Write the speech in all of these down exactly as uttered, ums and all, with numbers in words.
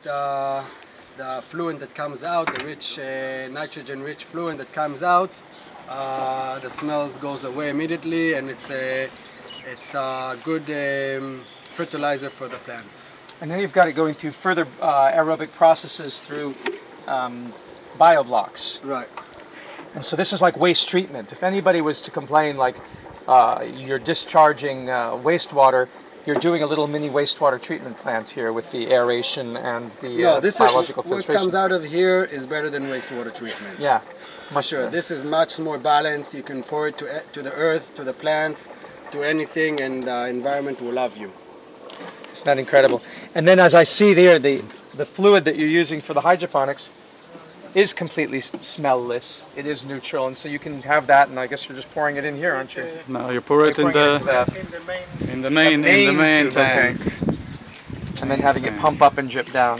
uh, the fluid that comes out, the rich uh, nitrogen-rich fluid that comes out, uh, the smells goes away immediately, and it's a it's a good um, fertilizer for the plants. And then you've got it going through further uh, aerobic processes through um, bioblocks. Right. And so this is like waste treatment. If anybody was to complain, like uh, you're discharging uh, wastewater, you're doing a little mini wastewater treatment plant here with the aeration and the No, uh, this biological is, what filtration. comes out of here is better than wastewater treatment. Yeah, for sure. This is much more balanced. You can pour it to to the earth, to the plants, to anything, and the environment will love you. Isn't that incredible? And then, as I see there, the the fluid that you're using for the hydroponics is completely smellless. It is neutral, and so you can have that. And I guess you're just pouring it in here, aren't you? No, you pour it in the, in the main, in the main, the main, in the main tube, tank. Okay. And then having it pump up and drip down.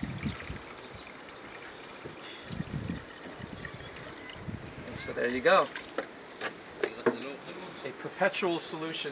And so there you go. A perpetual solution.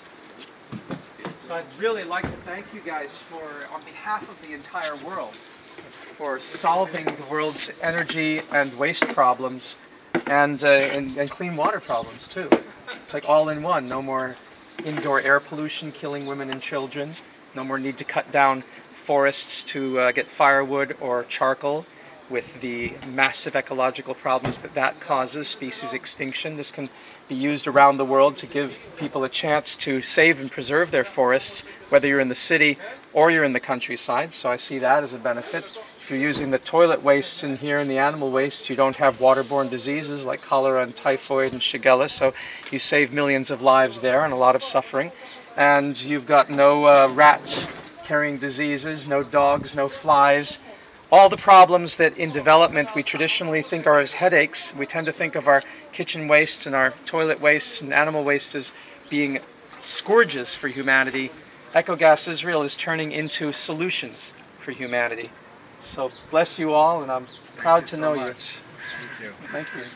So I'd really like to thank you guys for, on behalf of the entire world, for solving the world's energy and waste problems and, uh, and, and clean water problems too. It's like all in one. No more indoor air pollution killing women and children. No more need to cut down forests to uh, get firewood or charcoal with the massive ecological problems that that causes, species extinction. This can be used around the world to give people a chance to save and preserve their forests, whether you're in the city or you're in the countryside. So I see that as a benefit. If you're using the toilet waste in here and the animal waste, you don't have waterborne diseases like cholera and typhoid and Shigella, so you save millions of lives there and a lot of suffering. And you've got no uh, rats carrying diseases, no dogs, no flies. All the problems that in development we traditionally think are as headaches. We tend to think of our kitchen wastes and our toilet wastes and animal waste as being scourges for humanity. Ecogas Israel is turning into solutions for humanity. So bless you all, and I'm proud to so know much. you. Thank you. Thank you.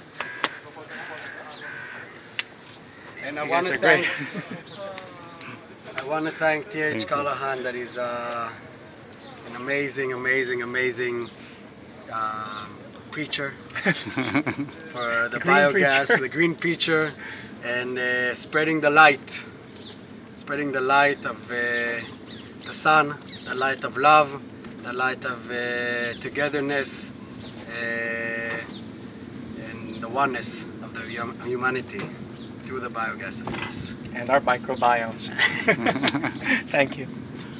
And I You want guys to are great. thank I want to thank T H Callahan, that is uh, an amazing, amazing, amazing um, preacher for the, The green biogas, preacher. the green preacher, and uh, spreading the light, spreading the light of uh, the sun, the light of love, the light of uh, togetherness, uh, and the oneness of the hum humanity through the biogas, of course. And our microbiomes. Thank you.